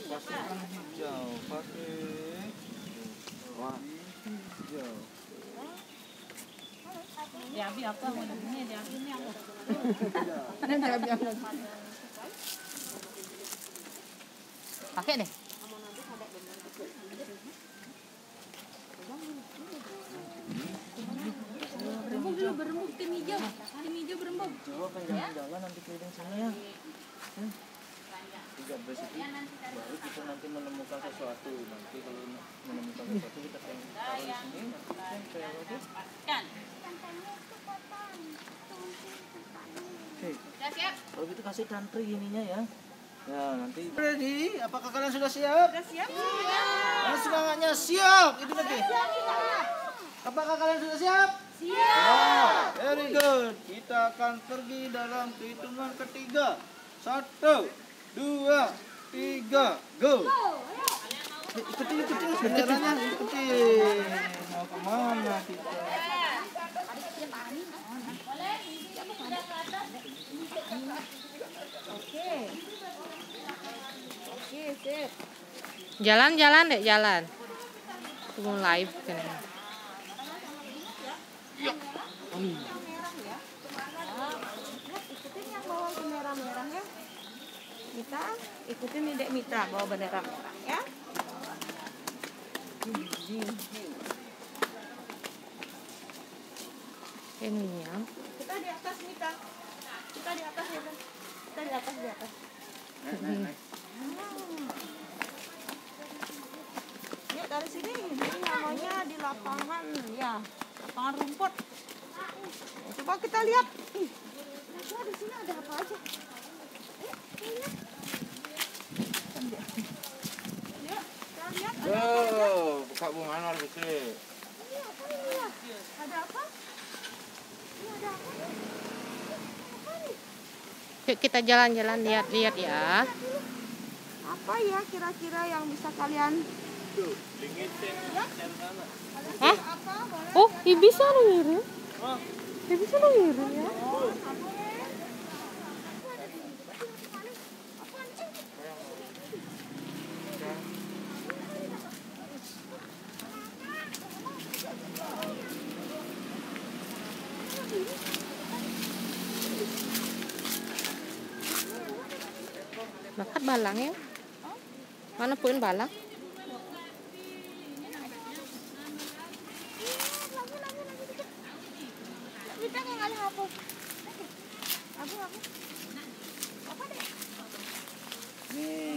Pasirkan hijau, pakai hijau. Diambil apa? Ini diambil ini apa? Ada diambil. Pakai deh. Berembuk dulu, berembuk tim hijau. Tim hijau berembuk. Coba kan jalan-jalan nanti keliling sana ya. 13 itu baru kita nanti menemukan sesuatu. Nanti kalau menemukan sesuatu kita taruh di sini. Nanti Kan? Oke. Kalau gitu kasih tantri ininya ya. Ya nanti. Ready? Apakah kalian sudah siap? Sudah siap? Mana semangatnya siap? Itu nanti. Apakah kalian sudah siap? Siap. Very good. Kita akan pergi dalam perhitungan ketiga. 1, 2, 3, go. Ikutin benderanya, ikutin. Mau kemana kita? Oke, sip. Jalan-jalan deh, jalan. Tunggu live kan. Ikutin yang bawa bendera merah ya. Mita, ikutin nih Dek Mita bawa bendera merah ya. Ini ya. Kita di atas Mita. Kita di atas ya. Kita di atas di atas. Yuk dari sini. Ini namanya di lapangan ya. Lapangan rumput. Coba kita lihat. Ih, coba di sini ada apa aja? Yuk, kita lihat. Buka bunga harus gede. Ini apa ini ya? Ada apa? Ini ada apa? Apa nih? Yuk kita jalan-jalan, lihat-lihat ya. Apa ya kira-kira yang bisa kalian? Hah? Oh, bisa ngirim. Bisa ngirim ya. Bakat balang ya. Mana puin balang? Kita nggak ngalih apa? Aku. Apa deh? Nih,